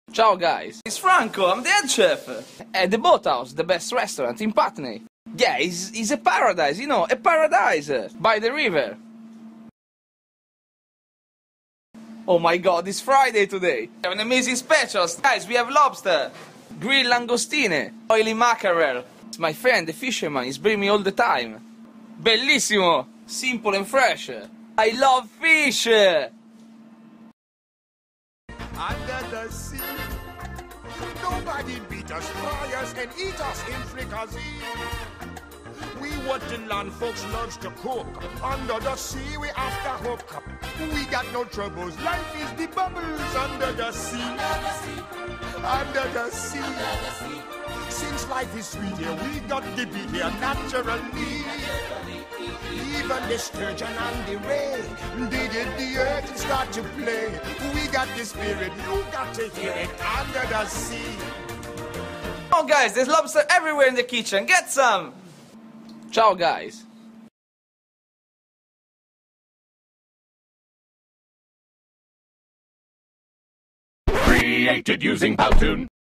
Ciao guys, it's Franco, I'm the head chef at the Boathouse, the best restaurant in Putney. Yeah, it's a paradise, you know, a paradise by the river. Oh my god, it's Friday today. We have an amazing specials. Guys, we have lobster, grilled langostine, oily mackerel. It's my friend, the fisherman, he's bringing me all the time. Bellissimo, simple and fresh. I love fish. Under the sea, nobody beat us, fry us, and eat us in fricassee. We what the land folks loves to cook. Under the sea, we after hook. We got no troubles. Life is the bubbles under the sea. Under the sea. Since life is sweet here, we got to be here naturally. Even the sturgeon and the ray, they did the earth and start to play. We got the spirit, you got to hear it under the sea. Oh guys, there's lobster everywhere in the kitchen, get some! Ciao guys. Created using Powtoon.